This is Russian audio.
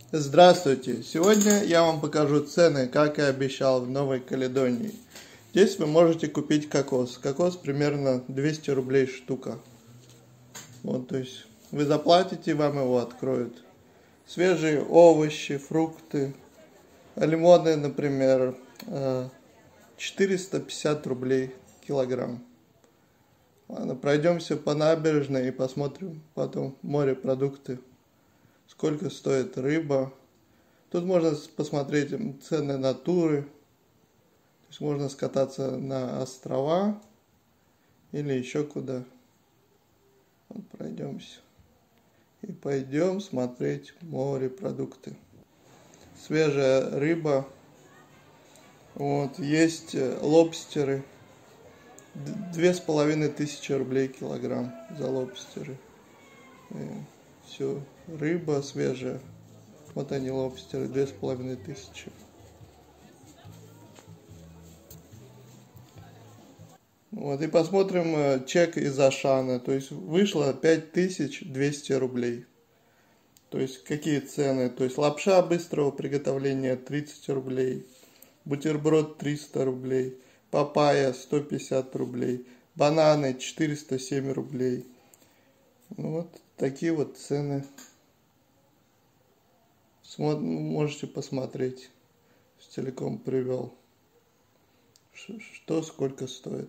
Здравствуйте! Сегодня я вам покажу цены, как и обещал, в Новой Каледонии. Здесь вы можете купить кокос. Кокос примерно 200 рублей штука. Вот, то есть вы заплатите, вам его откроют. Свежие овощи, фрукты, лимоны, например, 450 рублей килограмм. Ладно, пройдемся по набережной и посмотрим потом морепродукты. Сколько стоит рыба. Тут можно посмотреть цены на туры. То есть можно скататься на острова или еще куда. Вот пройдемся. И пойдем смотреть морепродукты. Свежая рыба. Вот, есть лобстеры. 2500 рублей килограмм за лобстеры. Все, рыба свежая. Вот они, лобстеры, 2500. Вот, и посмотрим чек из Ашана. То есть вышло 5200 рублей. То есть какие цены? То есть лапша быстрого приготовления 30 рублей. Бутерброд 300 рублей. Папайя 150 рублей. Бананы 407 рублей. Вот такие вот цены. Можете посмотреть. Целиком привел. Что сколько стоит.